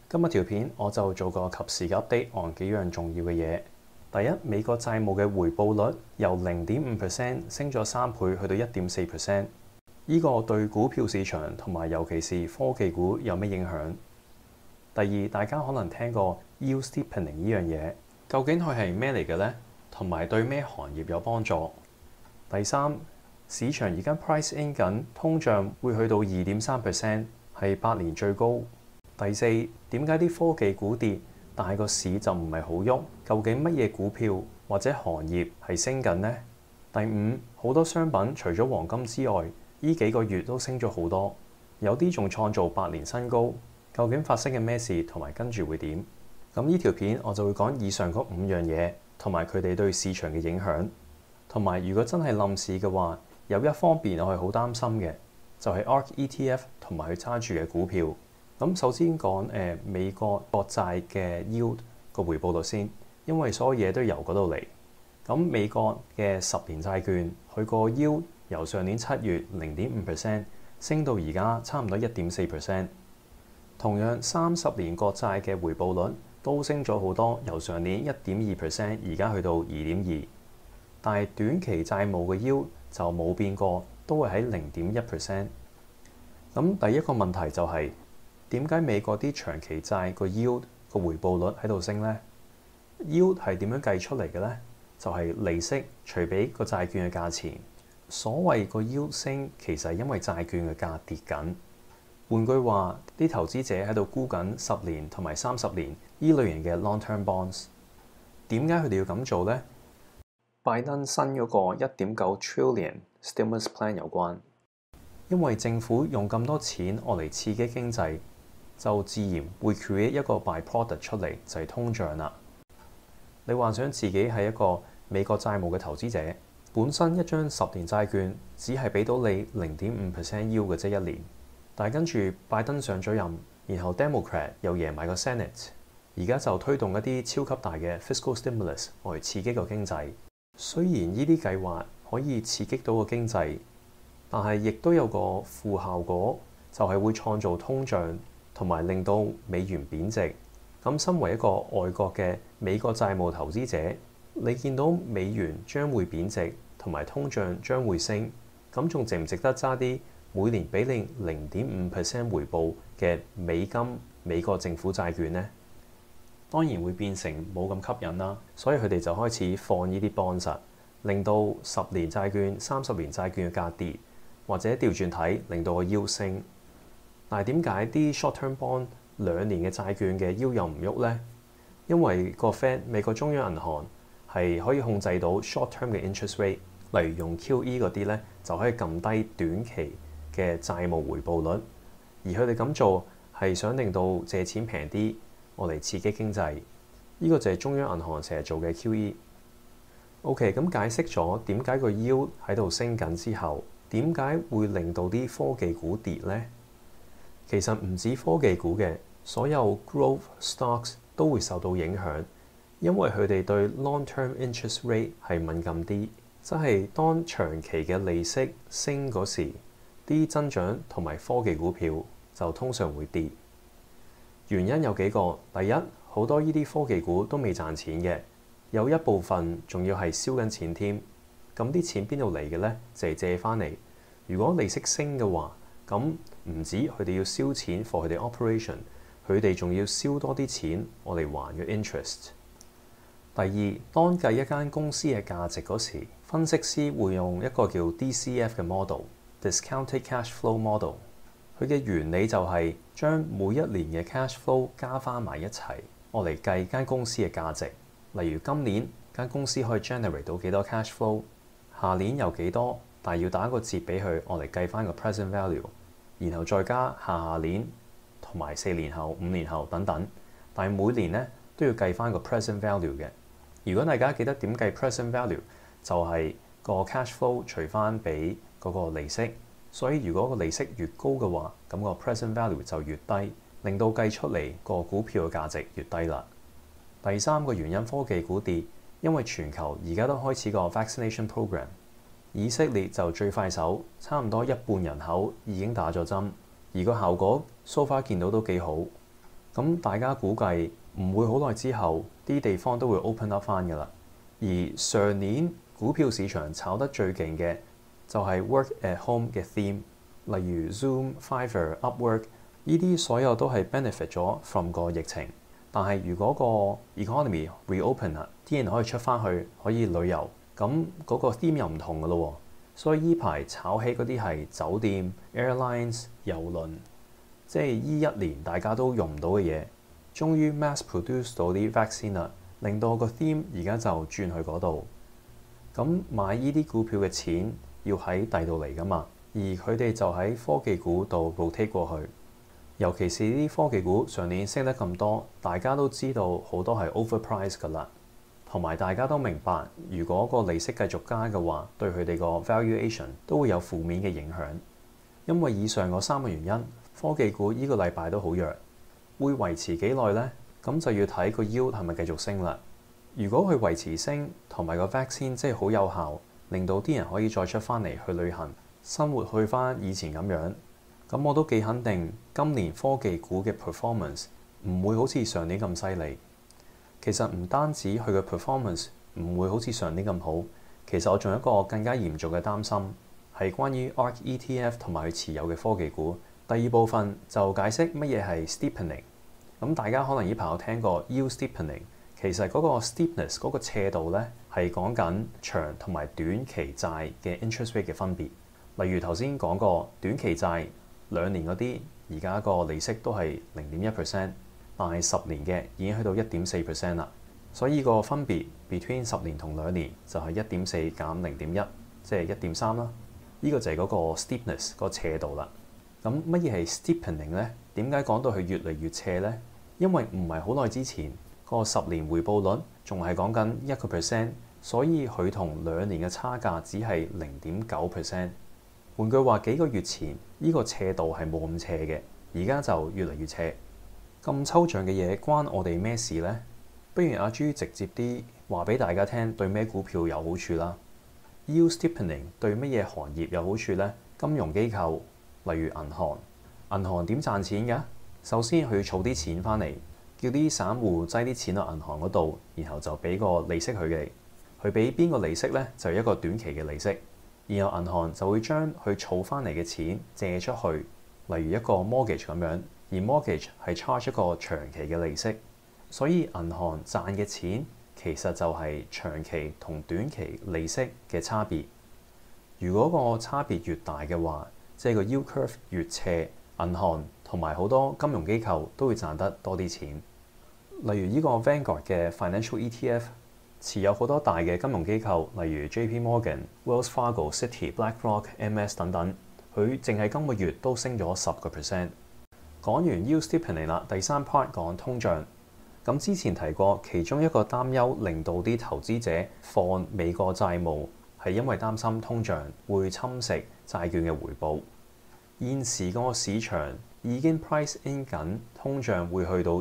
今日條片我就做個及時嘅 update on 幾樣重要嘅嘢。第一，美國債務嘅回報率由0.5% 升咗3倍去到1.4%，呢個對股票市場同埋尤其是科技股有咩影響？第二，大家可能聽過 yield steepening 呢樣嘢，究竟佢係咩嚟嘅呢？同埋對咩行業有幫助？第三，市場而家 price in 緊通脹會去到2.3%，係8年最高。第四，點解啲科技股跌，但係個市就唔係好喐？究竟乜嘢股票或者行業係升緊呢？第五，好多商品除咗黃金之外，呢幾個月都升咗好多，有啲仲創造8年新高。究竟發生嘅咩事，同埋跟住會點？咁呢條片我就會講以上嗰5樣嘢，同埋佢哋對市場嘅影響。同埋如果真係冧市嘅話，有一方面我係好擔心嘅，就係 ARK ETF 同埋佢揸住嘅股票。咁首先講美國國債嘅 yield 個回報率先，因為所有嘢都由嗰度嚟。咁美國嘅10年債券，佢個 yield 由上年7月0.5% 升到而家差唔多1.4%。同樣30年國債嘅回報率都升咗好多，由上年1.2% 而家去到2.2%。但係短期債務嘅 yield 就冇變過，都係喺0.1%。咁第一個問題就係點解美國啲長期債個 yield 個回報率喺度升呢？ yield 係點樣計出嚟嘅呢？就係利息除俾個債券嘅價錢。所謂個 yield 升，其實係因為債券嘅價跌緊。換句話，啲投資者喺度沽緊10年同埋30年呢類型嘅 long-term bonds。點解佢哋要咁做呢？拜登新嗰個1.9 trillion stimulus plan 有關，因為政府用咁多錢嚟刺激經濟，就自然會 create 一個 byproduct 出嚟，就係通脹啦。你幻想自己係一個美國債務嘅投資者，本身一張10年債券只係俾到你0.5% yield 嘅啫，一年。但係跟住拜登上咗任，然後 Democrat 又贏埋個 Senate， 而家就推動一啲超級大嘅 fiscal stimulus 嚟刺激個經濟。雖然呢啲計劃可以刺激到個經濟，但係亦都有個負效果，就係會創造通脹同埋令到美元貶值。咁身為一個外國嘅美國債務投資者，你見到美元將會貶值同埋通脹將會升，咁仲值唔值得揸啲每年俾你0.5% 回報嘅美國政府債券呢？當然會變成冇咁吸引啦，所以佢哋就開始放呢啲 bonds，令到10年債券、30年債券嘅價跌，或者調轉睇，令到個 yield 升。但係點解啲 short-term bond 2年嘅債券嘅 yield 又唔喐呢？因為個 Fed 美國中央銀行係可以控制到 short-term 嘅 interest rate，例如用 QE 嗰啲咧，就可以撳低短期嘅債務回報率，而佢哋咁做係想令到借錢平啲，嚟刺激經濟。呢個就係中央銀行成日做嘅 QE。OK， 咁解釋咗點解個 yield 喺度升緊之後，點解會令到啲科技股跌呢？其實唔止科技股嘅，所有 growth stocks 都會受到影響，因為佢哋對 long-term interest rate 係敏感啲，即係當長期嘅利息升嗰時，啲增長同埋科技股票就通常會跌。原因有幾個，第一，好多呢啲科技股都未賺錢嘅，有一部分仲要係燒緊錢添。咁啲錢邊度嚟嘅呢？就係借翻嚟。如果利息升嘅話，咁唔止佢哋要燒錢 for 佢哋 operation， 佢哋仲要燒多啲錢嚟還嘅 interest。第二，當計一間公司嘅價值嗰時，分析師會用一個叫 DCF 嘅 model，discounted cash flow model。佢嘅原理就係將每一年嘅 cash flow 加翻埋一齊，嚟計間公司嘅價值。例如今年間公司可以 generate 到幾多 cash flow， 下年有幾多，但係要打一個折俾佢，嚟計翻個 present value， 然後再加下年同埋4年後、5年後等等。但係每年咧都要計翻個 present value 嘅。如果大家記得點計 present value， 就係個 cash flow 除翻俾嗰個利息。所以如果個利息越高嘅話，咁個 present value 就越低，令到計出嚟個股票嘅價值越低啦。第三個原因，科技股跌，因為全球而家都開始個 vaccination program， 以色列就最快手，差唔多1半人口已經打咗針，而個效果so far見到都幾好。 咁大家估計唔會好耐之後，啲地方都會 open up 翻㗎啦。而上年股票市場炒得最勁嘅就係 work at home 嘅 theme，例如 Zoom、Fiverr、Upwork 呢啲所有都係 benefit 咗 from 個疫情。但係如果個 economy reopen 啦，啲人可以出翻去可以旅遊，咁嗰個 theme 又唔同㗎咯。所以依排炒起嗰啲係酒店、airlines、郵輪，即係依一年大家都用唔到嘅嘢，終於 mass produce 到啲 vaccine 啦，令到個 theme 而家就轉去嗰度。咁買依啲股票嘅錢要喺第度嚟㗎嘛，而佢哋就喺科技股度 rotate 過去。尤其是啲科技股上年升得咁多，大家都知道好多係 overpriced 㗎啦。同埋大家都明白，如果個利息繼續加嘅話，對佢哋個 valuation 都會有負面嘅影響。因為以上嗰3個原因，科技股依個禮拜都好弱，會維持幾耐呢？咁就要睇個 yield 係咪繼續升啦。如果佢維持升，同埋個 vaccine 即係好有效，令到啲人可以再出翻嚟去旅行，生活去翻以前咁樣，咁我都幾肯定今年科技股嘅 performance 唔會好似上年咁犀利。其實唔單止佢嘅 performance 唔會好似上年咁好，其實我仲有一個更加嚴重嘅擔心，係關於 ARK ETF 同埋佢持有嘅科技股。第二部分就解釋乜嘢係 steepening。咁大家可能呢排有聽過 yield steepening，其實嗰個 steepness 嗰個斜度咧係講緊長同埋短期債嘅 interest rate 嘅分別。例如頭先講過短期債2年嗰啲，而家個利息都係0.1%。但係10年嘅已經去到1.4% 啦，所以個分別 between 10年同2年就係1.4減0.1，即係1.3啦。呢個就係嗰個 steepness 個斜度啦。咁乜嘢係 steepening 咧？點解講到佢越嚟越斜咧？因為唔係好耐之前個10年回報率仲係講緊1%，所以佢同2年嘅差價只係0.9%。換句話，幾個月前呢個斜度係冇咁斜嘅，而家就越嚟越斜。咁抽象嘅嘢關我哋咩事呢？不如阿朱直接啲話俾大家聽，對咩股票有好處啦。Yield steepening 對乜嘢行業有好處呢？金融機構，例如銀行。銀行點賺錢㗎？首先佢要儲啲錢翻嚟，叫啲散戶擠啲錢落銀行嗰度，然後就俾個利息佢哋。佢俾邊個利息呢？就係一個短期嘅利息。然後銀行就會將佢儲翻嚟嘅錢借出去，例如一個 mortgage 咁樣。而 mortgage 係 charge 一個長期嘅利息，所以銀行賺嘅錢其實就係長期同短期利息嘅差別。如果個差別越大嘅話，即係個 yield curve 越斜，銀行同埋好多金融機構都會賺得多啲錢。例如呢個 Vanguard 嘅 financial ETF 持有好多大嘅金融機構，例如 JP Morgan、Wells Fargo、Citi、BlackRock、MS 等等，佢淨係今個月都升咗10%。講完 yield steepening 啦，第3 part 講通脹。咁之前提過，其中一個擔憂令到啲投資者放美國債務，係因為擔心通脹會侵蝕債券嘅回報。現時個市場已經 price in 緊通脹會去到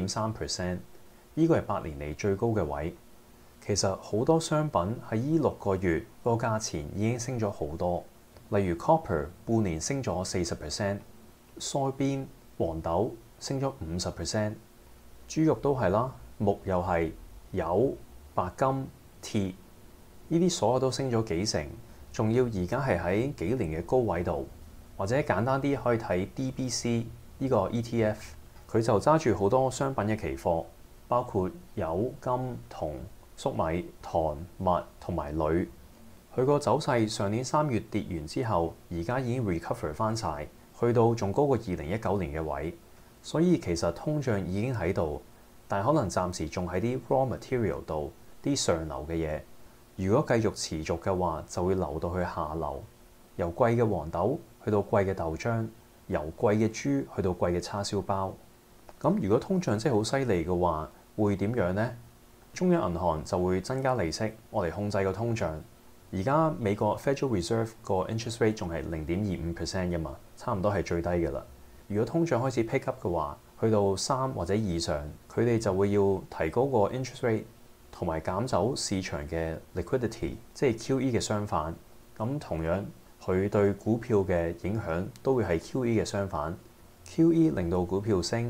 2.3%，呢個係8年嚟最高嘅位。其實好多商品喺呢6個月個價錢已經升咗好多，例如 copper 半年升咗40%， soybean黃豆升咗50%， 豬肉都係啦，木又係，油、白金、鐵呢啲所有都升咗幾成，仲要而家係喺幾年嘅高位度。或者簡單啲可以睇 DBC 呢個 ETF， 佢就揸住好多商品嘅期貨，包括油、金、銅、粟米、糖、麥同埋鋁。佢個走勢上年3月跌完之後，而家已經 recover 翻晒。去到仲高過2019年嘅位，所以其實通脹已經喺度，但可能暫時仲喺啲 raw material 度啲上流嘅嘢。如果繼續持續嘅話，就會流到去下流，由貴嘅黃豆去到貴嘅豆漿，由貴嘅豬去到貴嘅叉燒包。咁如果通脹真係好犀利嘅話，會點樣呢？中央銀行就會增加利息，我嚟控制個通脹。而家美國 Federal Reserve 個 interest rate 仲係0.25% 嘅嘛，差唔多係最低嘅啦。如果通脹開始 pick up 嘅話，去到3或者以上，佢哋就會要提高個 interest rate，同埋減走市場嘅 liquidity，即係 QE 嘅相反。咁同樣佢對股票嘅影響都會係 QE 嘅相反。QE 令到股票升，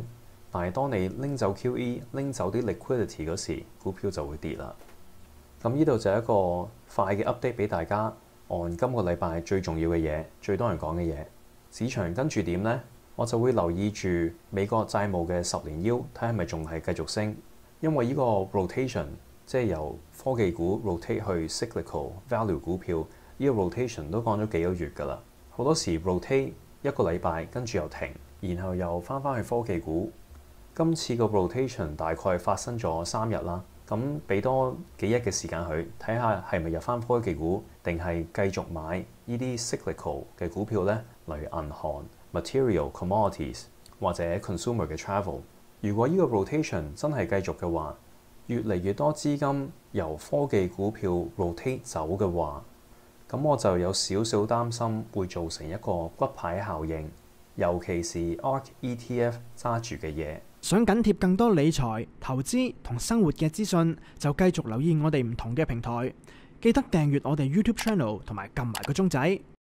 但係當你拎走 QE、拎走啲 liquidity 嗰時，股票就會跌啦。咁呢度就係一個快嘅 update 俾大家，按今個禮拜最重要嘅嘢、最多人講嘅嘢。市場跟住點呢？我就會留意住美國債務嘅10年 yield，睇係咪仲係繼續升。因為呢個 rotation 即係由科技股 rotate 去 cyclical value 股票，呢個 rotation 都講咗幾個月㗎啦。好多時 rotate 一個禮拜，跟住又停，然後又翻返去科技股。今次個 rotation 大概發生咗3日啦。咁俾多幾日嘅時間佢睇下係咪入翻科技股，定係繼續買呢啲 cyclical 嘅股票呢？例如銀行、material、commodities 或者 consumer 嘅 travel。如果呢個 rotation 真係繼續嘅話，越嚟越多資金由科技股票 rotate 走嘅話，咁我就有少少擔心會造成一個骨牌效應，尤其是 ARK ETF 揸住嘅嘢。 想緊貼更多理財、投資同生活嘅資訊，就繼續留意我哋唔同嘅平台。記得訂閱我哋 YouTube channel 同埋撳埋個鐘仔。